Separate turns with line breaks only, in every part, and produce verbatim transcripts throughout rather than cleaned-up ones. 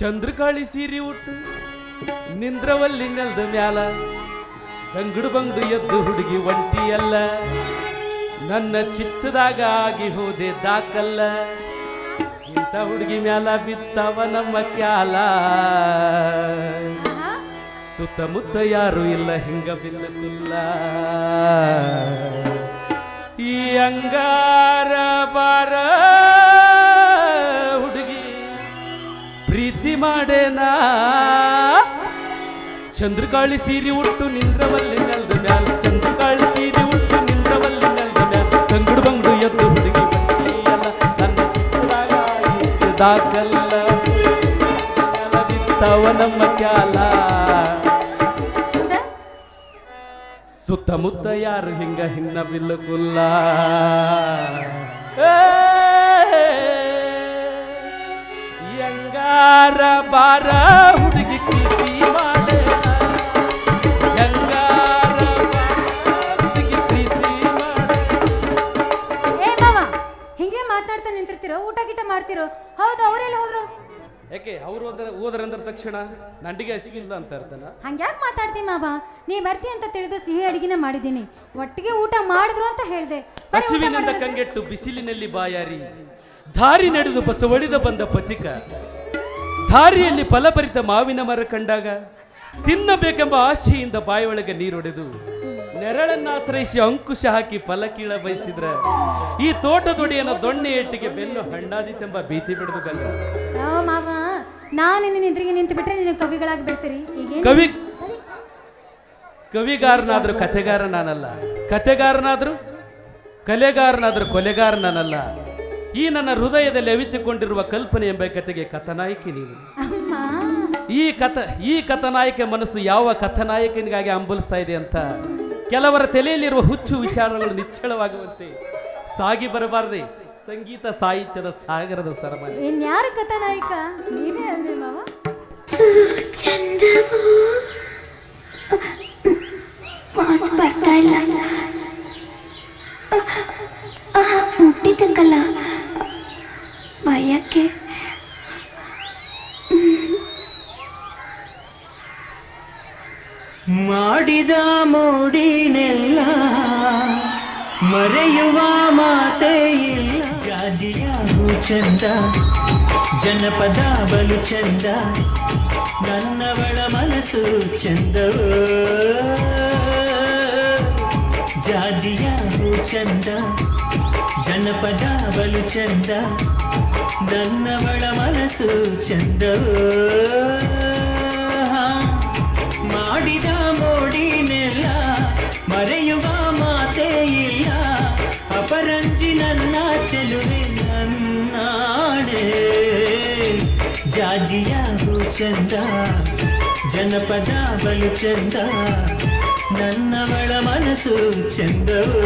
ಚಂದ್ರಕಾಳಿ ಸೀರಿ ಉಟ್ಟು ನಿಂದ್ರವಲ್ಲಿ ನೆಲ್ದ ಮ್ಯಾಲ ಅಂಗಡು ಬಂಗಡು ಎದ್ದು ಹುಡುಗಿ ಒಂಟಿಯಲ್ಲ ನನ್ನ ಚಿತ್ತದಾಗ ಆಗಿ ಹೋದೆ ದಾಕಲ್ಲ ಇಂಥ ಹುಡುಗಿ ಮ್ಯಾಲ ಬಿತ್ತವ ನಮ್ಮ ಕ್ಯಾಲ ಸುತ್ತಮುತ್ತ ಯಾರು ಇಲ್ಲ ಹಿಂಗ ಬಿಲ್ಲಲ್ಲ ಈ ಅಂಗಾರ ಬಾರ ಹುಡುಗಿ ಪ್ರೀತಿ ಮಾಡೇನಾ ಚಂದ್ರಕಾಳಿ ಸೀರಿ ಉಟ್ಟು ನಿಂದ್ರವಲ್ಲಿ ನೆಲ್ದ ಮ್ಯಾಲ ಚಂದ್ರಕಾಳಿ ಸೀರಿ ಉಟ್ಟು ನಿಂದ್ರವಲ್ಲಿ ನೆಲ್ದ ಮ್ಯಾಲ ತಂಗುಡು ಬಂಗಡು ಎದ್ದು ಹುಡುಗಿ ಬಂದಿಯಲ್ಲ ನನ್ನ ಚಿತ್ತದಾಗ ದಾಕಲ್ಲ ಬಿತ್ತವ ನಮ್ಮ ಕ್ಯಾಲ ಸುತ್ತಮುತ್ತ ಯಾರು ಹಿಂಗ ಹಿನ್ನ ಬಿಲ್ಲಕುಲ್ಲ ಯಂಗಾರ ಬಾರ ಹುಡುಗಿ ಪ್ರೀತಿ ಮಾಡೆ ಯಂಗಾರ ಹುಡುಗಿ ಪ್ರೀತಿ ಮಾಡೆ.
ಏ ಮಾವ ಹಿಂಗೆ ಮಾತಾಡ್ತಾ ನಿಂತಿರ್ತಿರೋ ಊಟ ಗೀಟ ಮಾಡ್ತಿರೋ? ಹೌದು, ಅವರೆಲ್ಲ ಹೋದ್ರು?
ಯಾಕೆ ಅವ್ರು ಹೋದ್ರ ಹೋದ್ರಂದ್ರ ತಕ್ಷಣ ನಂಡಿಗೆ ಹಸಿವಿಲ್ಲ ಅಂತ ಇರ್ತಾನ?
ಹಂಗ್ಯಾಕೆ ಮಾತಾಡ್ತಿ ಮಾವ? ನೀ ಬರ್ತಿ ಅಂತ ತಿಳಿದು ಸಿಹಿ ಅಡಿಗೆನ ಮಾಡಿದ್ದೀನಿ, ಒಟ್ಟಿಗೆ ಊಟ ಮಾಡಿದ್ರು ಅಂತ ಹೇಳ್ದೆ.
ಹಸಿವಿನಿಂದ ಕಂಗೆಟ್ಟು ಬಿಸಿಲಿನಲ್ಲಿ ಬಾಯಾರಿ ದಾರಿ ನಡೆದು ಬಸವಳಿದ ಬಂದ ಪಥಿಕ ದಾರಿಯಲ್ಲಿ ಫಲಭರಿತ ಮಾವಿನ ಮರ ಕಂಡಾಗ ತಿನ್ನಬೇಕೆಂಬ ಆಶೆಯಿಂದ ಬಾಯೊಳಗೆ ನೀರೊಡೆದು ನೆರಳನ್ನಾಶ್ರಯಿಸಿ ಅಂಕುಶ ಹಾಕಿ ಫಲ ಕೀಳ ಬಯಸಿದ್ರ ಈ ತೋಟದೊಡೆಯನ ದೊಣ್ಣೆ ಏಟಿಗೆ ಬೆನ್ನು ಹಣ್ಣಾದಿತೆಂಬ ಭೀತಿ ಬಿಡದು ಗಲ್ಲ.
ಮಾವ, ನಾನು ನಿನ್ನ ಎದುರಿಗೆ ನಿಂತು ಬಿಟ್ರೆ ನೀನು ಕವಿಗಳಾಗಿ ಬಿಡ್ತೀರಿ.
ಕವಿ ಕವಿಗಾರನಾದ್ರೂ ಕಥೆಗಾರ ನಾನಲ್ಲ, ಕಥೆಗಾರನಾದ್ರೂ ಕಲೆಗಾರನಾದ್ರೂ ಕೊಲೆಗಾರ ನಾನಲ್ಲ. ಈ ನನ್ನ ಹೃದಯದಲ್ಲಿ ಅವಿತುಕೊಂಡಿರುವ ಕಲ್ಪನೆ ಎಂಬ ಕಥೆಗೆ ಕಥನಾಯಕಿ ನೀನು. ಈ ಕಥ ಈ ಕಥನಾಯಕ ಮನಸ್ಸು ಯಾವ ಕಥನಾಯಕನಿಗಾಗಿ ಅಂಬಲಿಸ್ತಾ ಇದೆ ಅಂತ ಕೆಲವರ ತಲೆಯಲ್ಲಿರುವ ಹುಚ್ಚು ವಿಚಾರಗಳು ನಿಚ್ಚಳವಾಗುವಂತೆ ಸಾಗಿ ಬರಬಾರದೆ ಸಂಗೀತ ಸಾಹಿತ್ಯದ ಸಾಗರದ ಸರಮಾಲೆ.
ಇನ್ಯಾರ ಕಥಾನಾಯಕ? ನೀವೇ ಅಲ್ವೇ ಮಾವ?
ಬರ್ತಾ ಇಲ್ಲ, ಹುಟ್ಟಿದಕ್ಕಲ್ಲ ಭಯಕ್ಕೆ.
ಮಾಡಿದ ಮೋಡಿನೆಲ್ಲ ಮರೆಯುವ ಮಾತೇ ಇಲ್ಲ. ಜಾಜಿಯ ಚಂದ, ಜನಪದ ಬಲು ಚಂದ, ನನ್ನವಳ ಮನಸ್ಸು ಚಂದವೋ. ಜಾಜಿಯ ಚಂದ, ಜನಪದ ಬಲು ಚಂದ, ನನ್ನವಳ ಮನಸ್ಸು ಚಂದವೋ. ಮಾಡಿದ ಮೋಡಿನೆಲ್ಲ ಮರೆಯುವ ಮಾತೇ ಇಲ್ಲ. ಅಪರಂಜಿ ನನ್ನ ಚೆಲುವೆ ನನ್ನಾಡೆ. ಜಾಜಿಯ ಚಂದ, ಜನಪದ ಬಲು ಚಂದ, ನನ್ನವಳ ಮನಸ್ಸು ಚಂದವೋ.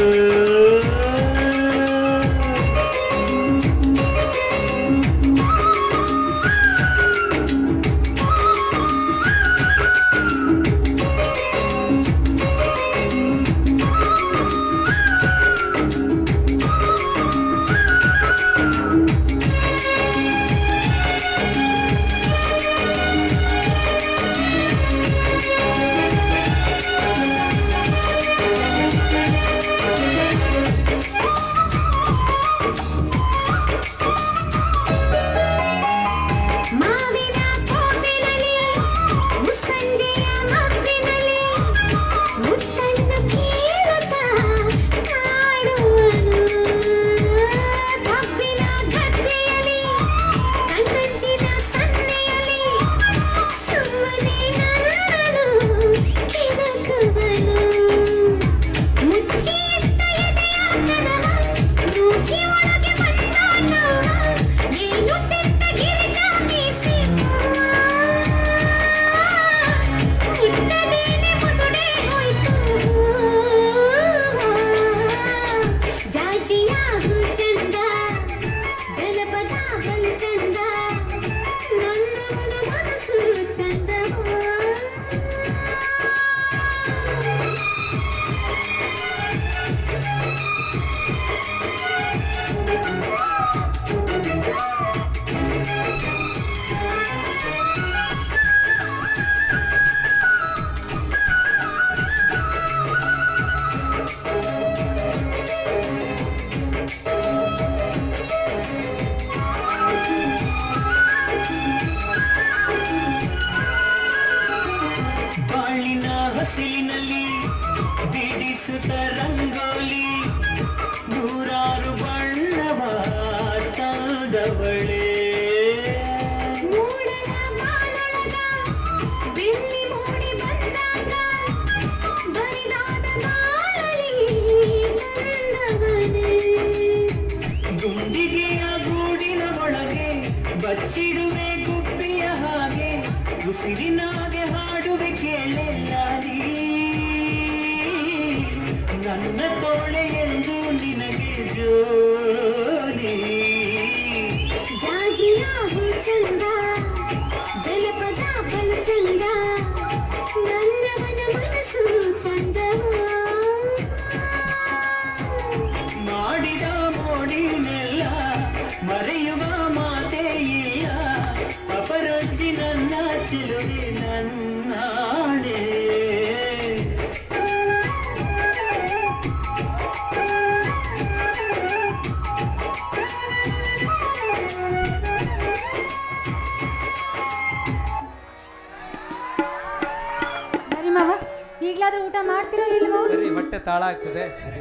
ಉಸಿರಿನಾಗೆ ಹಾಡುವೆ ಕೇಳೆಲ್ಲ ನೀ ನನ್ನ ತೋಳೆ ಎಂದು ನಿನಗೆ ಜೋಲಿ
ಜಾಜಿಯ ಹೂ ಚಂದ ಜನಪದ ಬಲು ಚಂದ ನನ್ನವನ ಮನಸ್ಸು ಚಂದವ
ಮಾಡಿದ ಮೋಡಿನೆಲ್ಲ ಮರೆಯುವ ಮಾತೇ ಇಲ್ಲ ಅಪರಂಜಿ ನನ್ನ ಚಿಲುವೆ ನನ್ನಾಳೆ
ಸರಿ ಮಾವ ಈಗಲಾದ್ರೂ ಊಟ ಮಾಡ್ತೀರೋ ಇಲ್ವೋ
ಸರಿ ಹೊಟ್ಟೆ ತಾಳ ಆಗ್ತದೆ